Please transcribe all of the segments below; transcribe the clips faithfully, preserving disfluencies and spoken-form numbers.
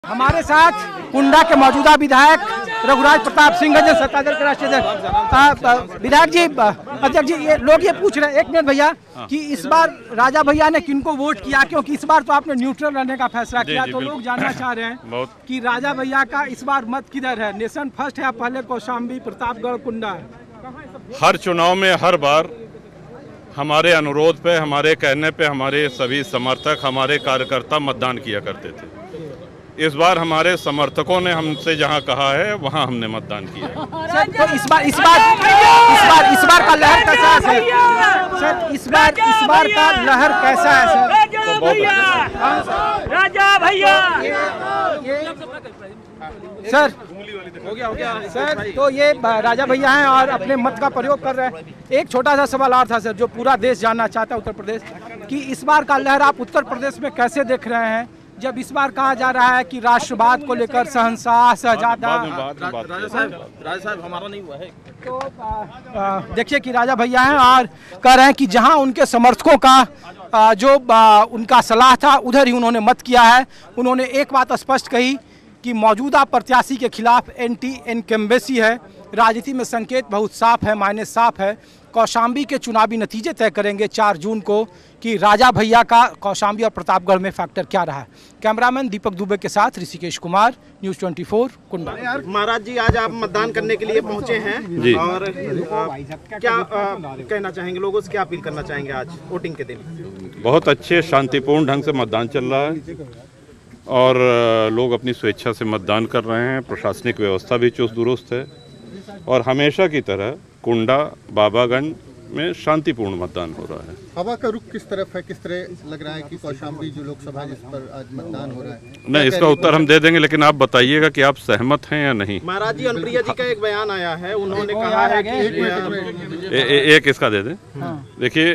हमारे साथ कुंडा के मौजूदा विधायक रघुराज प्रताप सिंह है, सत्ता दल के राष्ट्रीय अध्यक्ष। विधायक जी, अध्यक्ष जी, ये लोग ये पूछ रहे हैं, एक मिनट भैया, कि इस बार राजा भैया ने किनको वोट किया, क्योंकि इस बार तो आपने न्यूट्रल रहने का फैसला किया, तो लोग जानना चाह रहे हैं कि राजा भैया का इस बार मत किधर है, नेशन फर्स्ट है, पहले कौशाम्बी, प्रतापगढ़, कुंडा है। हर चुनाव में हर बार हमारे अनुरोध पे, हमारे कहने पे हमारे सभी समर्थक, हमारे कार्यकर्ता मतदान किया करते थे। इस बार हमारे समर्थकों ने हमसे जहां कहा है वहां हमने मतदान किया। सर, तो इस बार इस बार इस बार इस बार का लहर कैसा है सर? सर, इस बार इस बार का लहर कैसा है सर? तो बहुत राजा भैया सर, हो गया हो गया सर, तो ये राजा भैया हैं और अपने मत का प्रयोग कर रहे हैं। एक छोटा सा सवाल और था सर, जो पूरा देश जानना चाहता है, उत्तर प्रदेश, कि इस बार का लहर आप उत्तर प्रदेश में कैसे देख रहे हैं, जब इस बार कहा जा रहा है कि राष्ट्रवाद को लेकर शहंशाह शहजादा। राजा साहब राजा साहब हमारा नहीं हुआ है। तो देखिए कि राजा भैया हैं और कह रहे हैं कि जहां उनके समर्थकों का आ, जो आ, उनका सलाह था उधर ही उन्होंने मत किया है। उन्होंने एक बात स्पष्ट कही कि मौजूदा प्रत्याशी के खिलाफ एंटी इनकम्बेंसी है। राजनीति में संकेत बहुत साफ है, मायने साफ है। कौशाम्बी के चुनावी नतीजे तय करेंगे चार जून को कि राजा भैया का कौशाम्बी और प्रतापगढ़ में फैक्टर क्या रहा। कैमरामैन दीपक दुबे के साथ ऋषिकेश कुमार, न्यूज़ चौबीस कुंडा। महाराज जी, आज आप मतदान करने के लिए पहुंचे हैं जी। और आ, क्या आ, कहना चाहेंगे, लोगों से क्या अपील करना चाहेंगे आज वोटिंग के दिन? बहुत अच्छे शांतिपूर्ण ढंग से मतदान चल रहा है और लोग अपनी स्वेच्छा से मतदान कर रहे हैं। प्रशासनिक व्यवस्था भी चुस्त दुरुस्त है और हमेशा की तरह कुंडा बाबागंज में शांतिपूर्ण मतदान हो रहा है। हवा का रुख किस तरफ है, किस तरह लग रहा है कि कौशाम्बी जो लोकसभा जिस पर आज मतदान हो रहा है? नहीं, इसका उत्तर हम दे देंगे, लेकिन आप बताइए कि आप सहमत हैं या नहीं। महाराज जी, अनुप्रिया जी का एक बयान आया है, उन्होंने कहा है कि ए, ए, एक इसका दे दें। देखिए,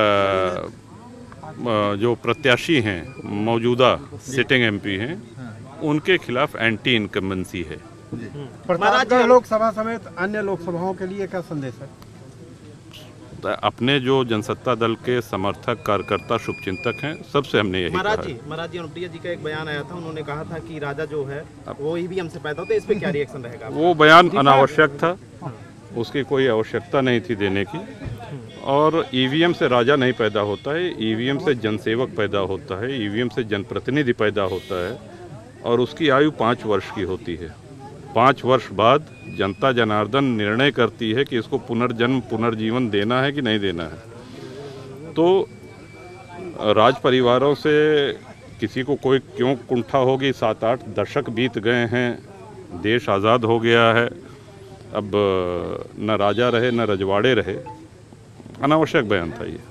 जो प्रत्याशी हैं, मौजूदा सिटिंग एमपी हैं, उनके खिलाफ एंटी इनकम्बेंसी है। प्रतापगढ़ लोकसभा समेत अन्य लोकसभाओं के लिए क्या संदेश है? अपने जो जनसत्ता दल के समर्थक, कार्यकर्ता, शुभचिंतक हैं, सबसे हमने यही कहा महाराज जी महाराज जी अनुप्रिया जी का एक बयान आया था, उन्होंने कहा था कि राजा जो है वो ईवीएम से पैदा होता है, इस पे क्या रिएक्शन रहेगा? वो बयान अनावश्यक था, उसकी कोई आवश्यकता नहीं थी देने की। और ईवीएम से राजा नहीं पैदा होता है, ईवीएम से जनसेवक पैदा होता है, ईवीएम से जनप्रतिनिधि पैदा होता है और उसकी आयु पाँच वर्ष की होती है। पाँच वर्ष बाद जनता जनार्दन निर्णय करती है कि इसको पुनर्जन्म, पुनर्जीवन देना है कि नहीं देना है। तो राज परिवारों से किसी को कोई क्यों कुंठा होगी? सात आठ दशक बीत गए हैं, देश आज़ाद हो गया है, अब न राजा रहे न रजवाड़े रहे। अनावश्यक बयान था ये।